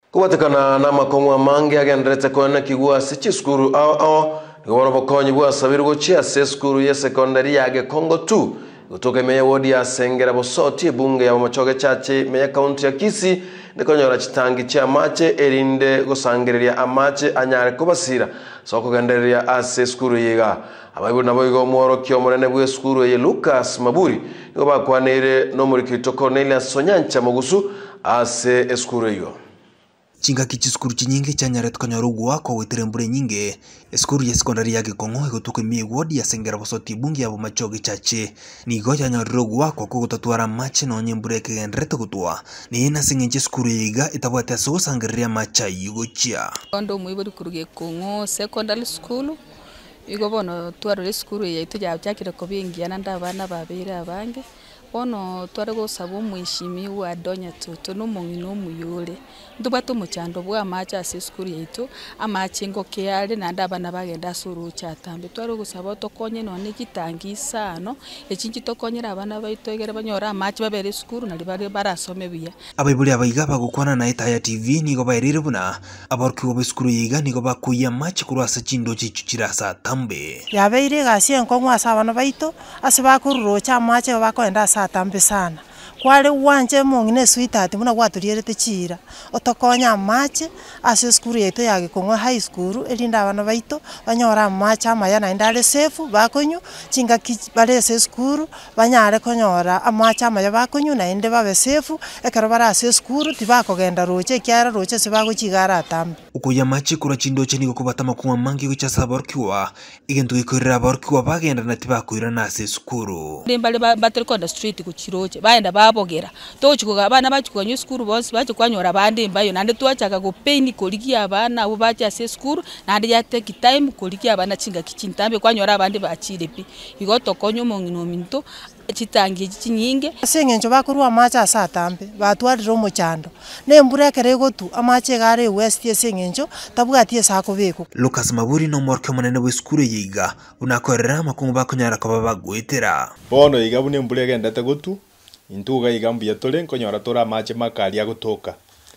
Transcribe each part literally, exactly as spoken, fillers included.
Kubatekana na makongwa mange agendrete kona kigwa sichi skuru ao ao ngono bokonyi bwa sabirgo chia se skuru ya secondary ya Gekongo two kutoka meya wodi ya Sengera Bosoti bunge ya machoge chache meya county ya Kisii nikonyora chitangi cha mache erinde gosangereria amache anyare kubasira soko genderia ase skuru yiga abayibu nabo igo mworo kyo munene bwe skuru ye Lucas Maburi ngo bakwanire no muri kitoko Nelia Sonyancha Mugusu ase skuru yigo Chinga kichi skuru chinyingi chanyare tukanyarugu wako weterembure nyinge skuru ya secondary ya Gekongo igutuke mi wodi ya Sengera Bosoti bunge ya machoge chache ni go chanyarugu wako kugutatuara mache no nyembure kegenrete gutwa ni ina singenje skuru yiga itabwate so sangeria macha yugochia Kondo muibodi kuru Gekongo Secondary School igo bono twaro skuru ya ituja cyakira ko bingiana ndabana babere abange bono tware gusaba umwishimi wa donya toto no mungino muyore ndubato muchando bwa macha ase skuru yitu amache ngo keale nanda abana bagenda suru chatambe tware gusaba tokonye none gitangi sano ekinki tokonyera abana baitogera banyora amache babere skuru nali bari barasome biya abaibuli abayiga bagukwana na Itaya T V nigo bairire buna abarki wo skuru yiga nigo bakuya mache kurasa chindo chichuchira sa tambe yabeire gasien kongwa asabana baito asibakuru cha mache bakoenda satambe sana kwale wanje mungine sweetheart muna gwaturiere chira otokonya mache ase skuru yeto ya Gekongo high school elinda abana baito banyora mache amayana indale safe bakonyu chinga bare ase skuru banyare konyora amache amaya bakonyu na inde babe safe ekaro bara ase skuru tibakogenda roche kyara roche sibagochigara atambe ukuya mache kura chindo cheni kubata makuma mangi gucha sabarkiwa igentu ikorera barkiwa bagenda na tibakwira na ase skuru ndembale baterkonda street ku chiroche baenda babogera tochikuga abana bachikwanyu skuru bonse bachikwanyora bande mbayo nande twachaka go pain koliki abana abo bacha ase skuru nande ya take time koliki abana chinga kichintambe kwanyora abande bachirepi igotokonyo mongino minto chitangi chinyinge asengenjo bakuru amacha asatambe batwarira omochando nembura kerego tu amache gare west esengenjo tabwatie sakobeko Lucas Maburi no morke monene we skuru yiga unakorera makungu bakonyara kwa bagwetera bono yiga bune mbure gendete gutu intuga yiga mbuya tole nkonyora tora amache makali agotoka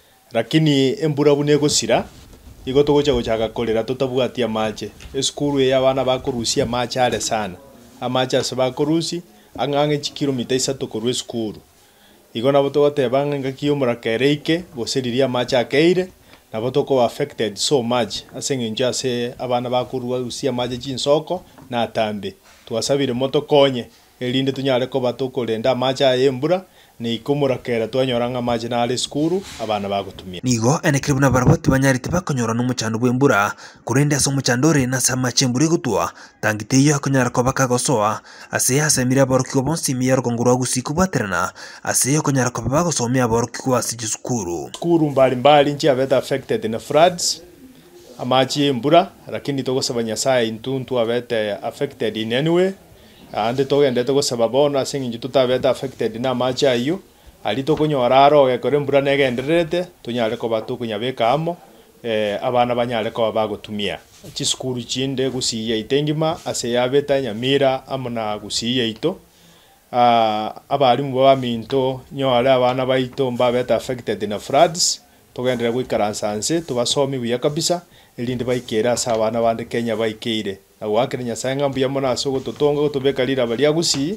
lakini embura bune gosira igo togocha gochaka kolera totabwatia amache skuru ya bana bakorusia amache ale sana amache asabakorusi angange kilomita isatu korwe skuru igo nabo togotebanga ngakiyo murakereike boseriria amache akeire nabo toko affected so much asengenja ase abana bakurwa usia amache chinsoko na tambe twasabire moto konye elinde tunyare ko batokorenda amache ayembura ni kumurakera twanyoranga amache na ale skuru abana bagutumia nigo enekribuna barboti banyarite bakonyora no muchando bwembura kurende aso muchandore na samache mburi gutwa tangiteyo akonyara ko bakagosoa ase asemira barokyo bonsi miyar kongurwa gusiku baterana ase akonyara ko bagosomya barokyo asije skuru skuru mbali mbali nchi abeta affected in floods amache mbura lakini togosaba nyasaye intuntu abete affected in anyway ande togende togosaba bono asingi tutabeta affected na amache ayo ali tokonyora aroge kore mbura negenderete tunyare ko batukunyabeka amo eh abana banyare ko bagotumia chiskuru chinde gusiya itengima ase yabeta nyamira amona gusiya ito ah abali mu baminto nyora abana baito mbabeta affected na floods togendera gwikaransanse tubasomi buya kabisa elinde baikera asa abana bande Kenya baikeire awakire nyasaye mbuya mona asogo totonga gutubeka lira bali agusi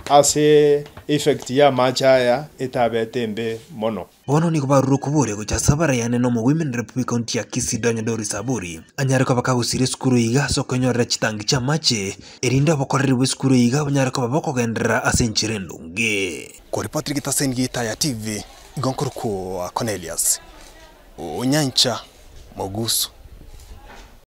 ase effect ya machaya etabetembe mono bono ni kubaruru kubure gucha sabara yane no mu women republic county ya Kisii donya dori saburi anyare ko bakagusire skuru yiga sokonyorera chitangi cha mache erinda bokorere we skuru yiga banyare ko baboko gendera asenchirendunge ko reporter gitasengi Itaya T V igonkoruko Cornelius Onyancha Mugusu.